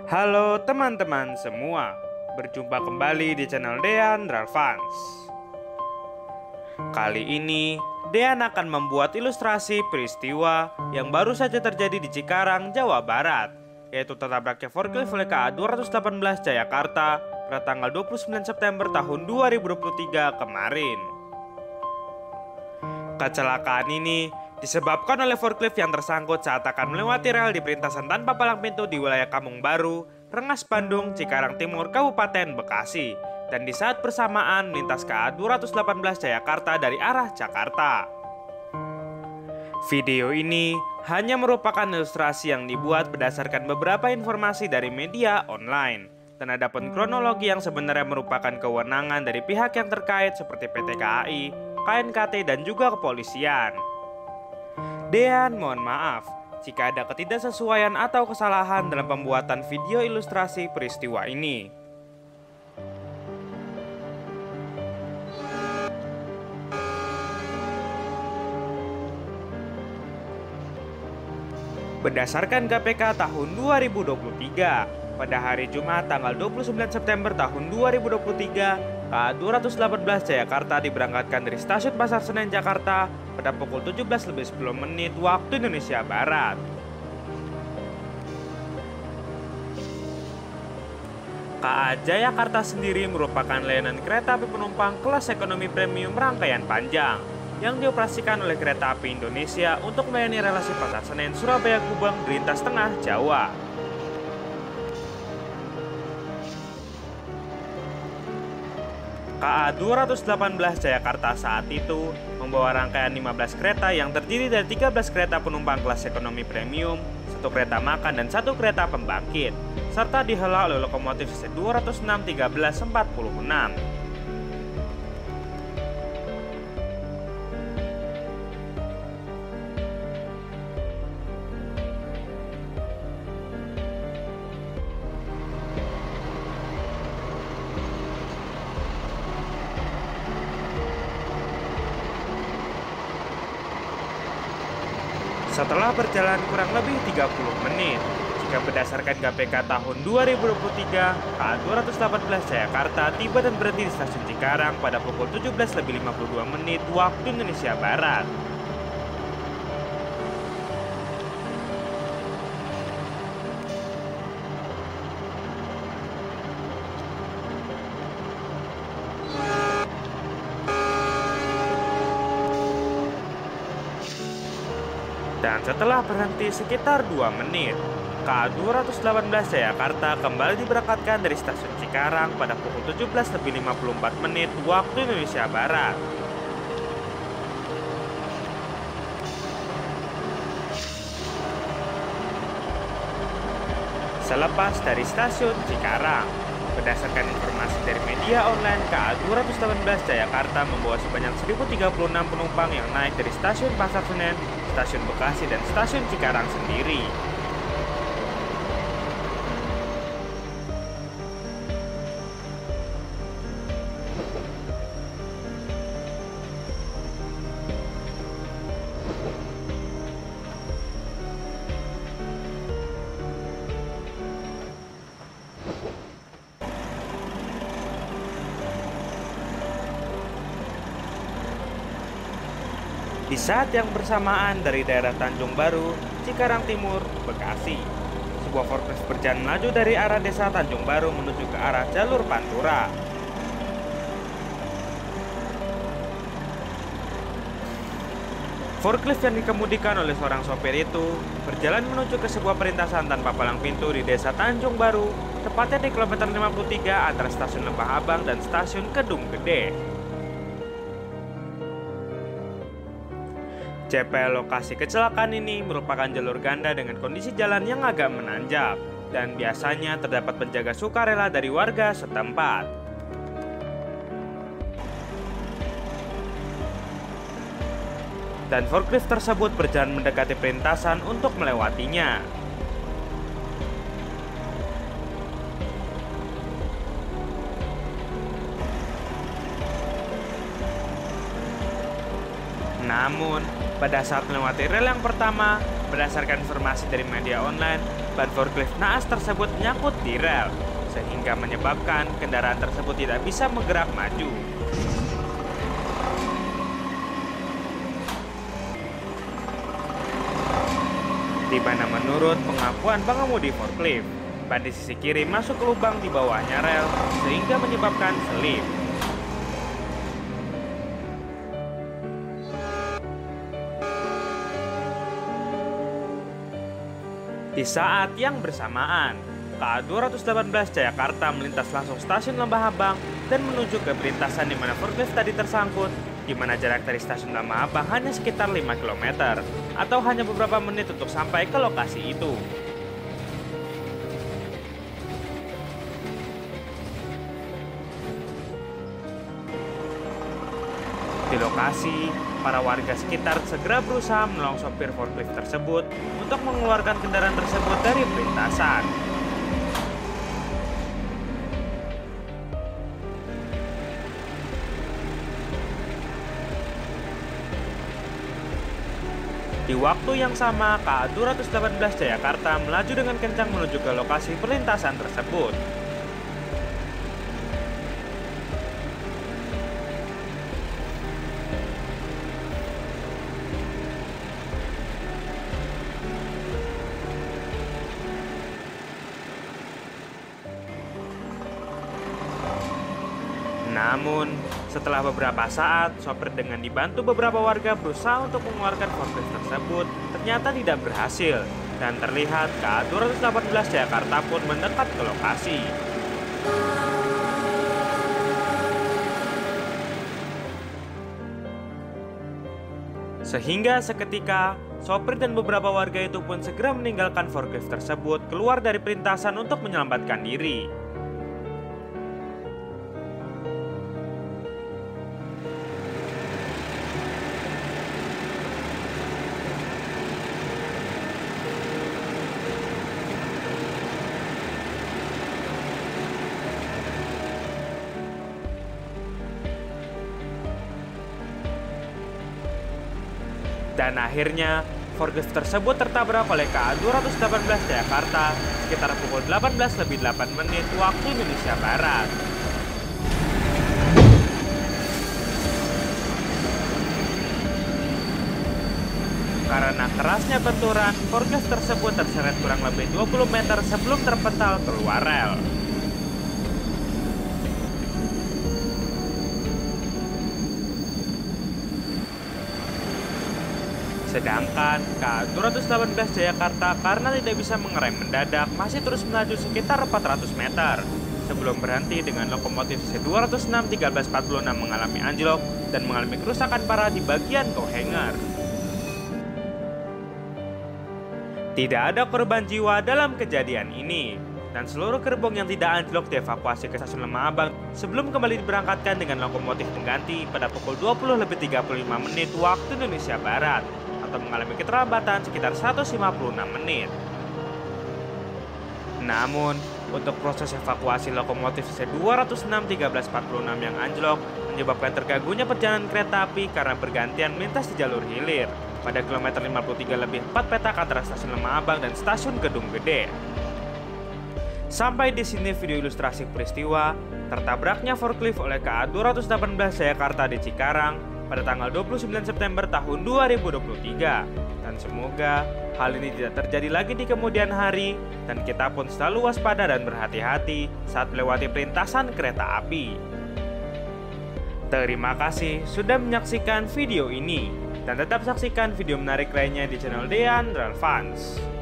Halo teman-teman semua, berjumpa kembali di channel Dean Ralfans. Kali ini, Dean akan membuat ilustrasi peristiwa yang baru saja terjadi di Cikarang, Jawa Barat, yaitu tertabraknya forklift oleh KA 218 Jayakarta pada tanggal 29 September tahun 2023 kemarin. Kecelakaan ini disebabkan oleh forklift yang tersangkut saat akan melewati rel di perlintasan tanpa palang pintu di wilayah Kampung Baru, Rengas Bandung, Cikarang Timur, Kabupaten Bekasi, dan di saat bersamaan melintas KA 218 Jayakarta dari arah Jakarta. Video ini hanya merupakan ilustrasi yang dibuat berdasarkan beberapa informasi dari media online, dan ada pun kronologi yang sebenarnya merupakan kewenangan dari pihak yang terkait seperti PT KAI, KNKT, dan juga kepolisian. Dean mohon maaf jika ada ketidaksesuaian atau kesalahan dalam pembuatan video ilustrasi peristiwa ini. Berdasarkan KPK tahun 2023, pada hari Jumat tanggal 29 September tahun 2023, KA 218 Jayakarta diberangkatkan dari stasiun Pasar Senen Jakarta pada pukul 17.10 waktu Indonesia Barat. KA Jayakarta sendiri merupakan layanan kereta api penumpang kelas ekonomi premium rangkaian panjang yang dioperasikan oleh Kereta Api Indonesia untuk melayani relasi Pasar Senen Surabaya Gubeng di lintas tengah Jawa. KA 218 Jayakarta saat itu membawa rangkaian 15 kereta yang terdiri dari 13 kereta penumpang kelas ekonomi premium, 1 kereta makan dan 1 kereta pembangkit, serta dihela oleh lokomotif CC 206 1346. Setelah berjalan kurang lebih 30 menit, jika berdasarkan KPK tahun 2023, KA 218 Jayakarta tiba dan berhenti di stasiun Cikarang pada pukul 17.52 waktu Indonesia Barat. Dan setelah berhenti sekitar 2 menit, KA 218 Jayakarta kembali diberangkatkan dari stasiun Cikarang pada pukul 17.54 waktu Indonesia Barat. Selepas dari stasiun Cikarang, berdasarkan informasi dari media online, KA 218 Jayakarta membawa sebanyak 1.036 penumpang yang naik dari stasiun Pasar Senen, stasiun Bekasi, dan stasiun Cikarang sendiri. Di saat yang bersamaan dari daerah Tanjung Baru, Cikarang Timur, Bekasi, sebuah forklift berjalan melaju dari arah desa Tanjung Baru menuju ke arah jalur Pantura. Forklift yang dikemudikan oleh seorang sopir itu berjalan menuju ke sebuah perlintasan tanpa palang pintu di desa Tanjung Baru, tepatnya di kilometer 53 antara stasiun Lembah Abang dan stasiun Kedung Gede. CP lokasi kecelakaan ini merupakan jalur ganda dengan kondisi jalan yang agak menanjak, dan biasanya terdapat penjaga sukarela dari warga setempat. Dan forklift tersebut berjalan mendekati perlintasan untuk melewatinya. Namun, pada saat melewati rel yang pertama, Berdasarkan informasi dari media online, ban forklift naas tersebut nyangkut di rel, sehingga menyebabkan kendaraan tersebut tidak bisa bergerak maju. Di mana menurut pengakuan pengemudi forklift, ban di sisi kiri masuk ke lubang di bawahnya rel, sehingga menyebabkan selip. Di saat yang bersamaan, KA 218 Jayakarta melintas langsung stasiun Lembah Abang dan menuju ke perlintasan di mana forklift tadi tersangkut, di mana jarak dari stasiun Lembah Abang hanya sekitar 5 km atau hanya beberapa menit untuk sampai ke lokasi itu. Di lokasi, para warga sekitar segera berusaha menolong sopir forklift tersebut untuk mengeluarkan kendaraan tersebut dari perlintasan. Di waktu yang sama, KA 218 Jayakarta melaju dengan kencang menuju ke lokasi perlintasan tersebut. Namun, setelah beberapa saat, sopir dengan dibantu beberapa warga berusaha untuk mengeluarkan forklift tersebut, ternyata tidak berhasil, dan terlihat KA 218 Jakarta pun mendekat ke lokasi. Sehingga seketika, sopir dan beberapa warga itu pun segera meninggalkan forklift tersebut keluar dari perlintasan untuk menyelamatkan diri. Dan akhirnya, forklift tersebut tertabrak oleh KA 218 Jakarta sekitar pukul 18:08 waktu Indonesia Barat. Karena kerasnya benturan, forklift tersebut terseret kurang lebih 20 meter sebelum terpental keluar rel. Sedangkan KA 218 Jayakarta karena tidak bisa mengerem mendadak masih terus melaju sekitar 400 meter sebelum berhenti dengan lokomotif C206 1346 mengalami anjlok dan mengalami kerusakan parah di bagian tow hanger. Tidak ada korban jiwa dalam kejadian ini, dan seluruh gerbong yang tidak anjlok dievakuasi ke stasiun Lembah Abang sebelum kembali diberangkatkan dengan lokomotif pengganti pada pukul 20:35 waktu Indonesia Barat, atau mengalami keterlambatan sekitar 156 menit. Namun, untuk proses evakuasi lokomotif C206 1346 yang anjlok menyebabkan terganggunya perjalanan kereta api karena bergantian melintas di jalur hilir pada kilometer 53+4 petak antara stasiun Lembah Abang dan stasiun Gedung Gede. Sampai di sini video ilustrasi peristiwa tertabraknya forklift oleh KA 218 Jayakarta di Cikarang pada tanggal 29 September tahun 2023. Dan semoga hal ini tidak terjadi lagi di kemudian hari dan kita pun selalu waspada dan berhati-hati saat melewati perlintasan kereta api. Terima kasih sudah menyaksikan video ini dan tetap saksikan video menarik lainnya di channel Dean Relevance.